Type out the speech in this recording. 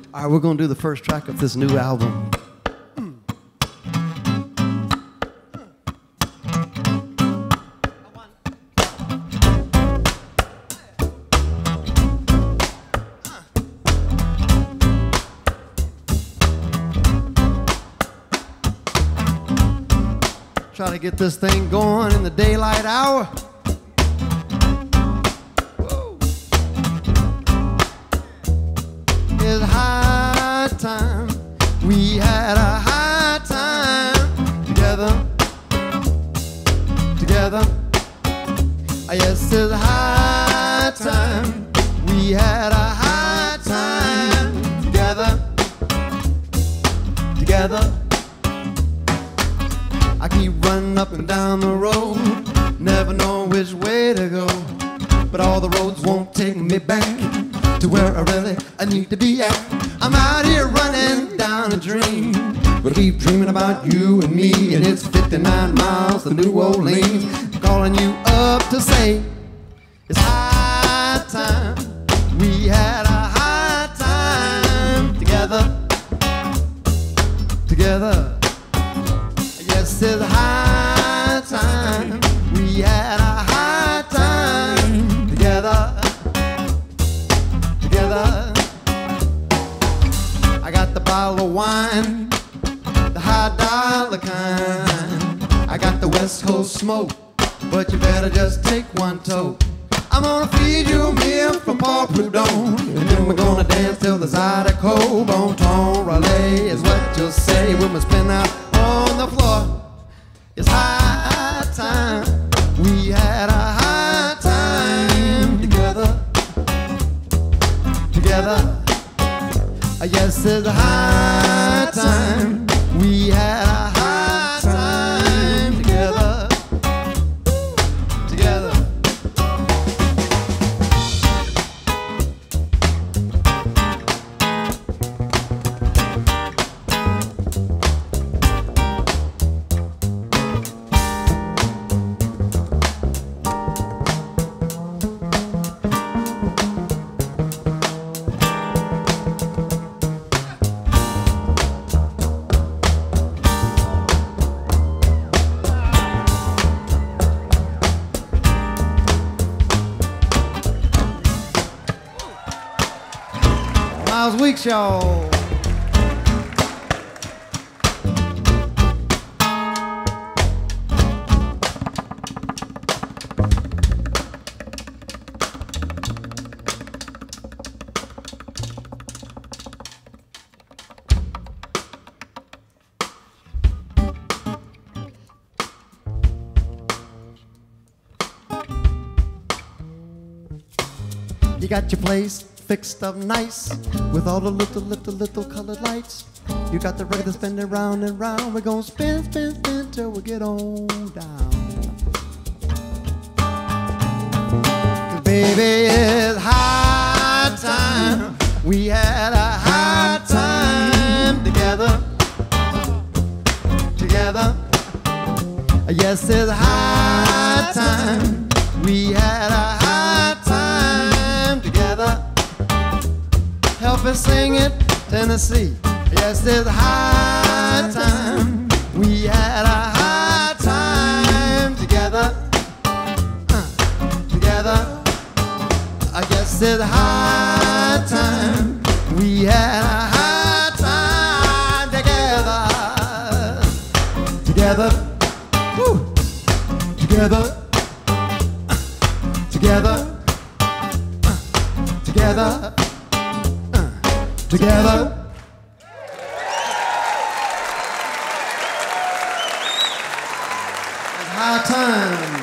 All right, we're going to do the first track of this new album. Try to get this thing going in the daylight hour. Whoa. It's high time. We had a high time together. Together. Yes, it's high time. We had a high time together. Together. I keep running up and down the road, never know which way to go. But all the roads won't take me back to where I need to be at. I'm out here running down a dream, but I keep dreaming about you and me. And it's 59 miles to New Orleans, calling you up to say it's high time. We had a high time together. Together. Yes, it's high time. We had a high time together. Together. I got the bottle of wine, the high dollar kind. I got the West Coast smoke, but you better just take one toke. I'm gonna feed you a meal from Paul Prudhomme, and then we're gonna dance till the Zydeco. Bon ton relais is what you'll say when we spin out on the floor. It's high time. We had a high time together. Together. Yes, it's high time. We had a high time together. Together. Miles Weeks, y'all. You got your place fixed up nice with all the little colored lights. You got the record spinning round and round. We're gonna spin, spin, spin till we get on down. 'Cause baby, it's high time. We had a high time together. Together. Yes, it's high time. We had a high time together. Help us sing it, Tennessee. Yes, it's high time. We had a high time together. Together. I guess it's high time. We had a high time together. Together. Woo. Together. Together. Together. Together. It's high time.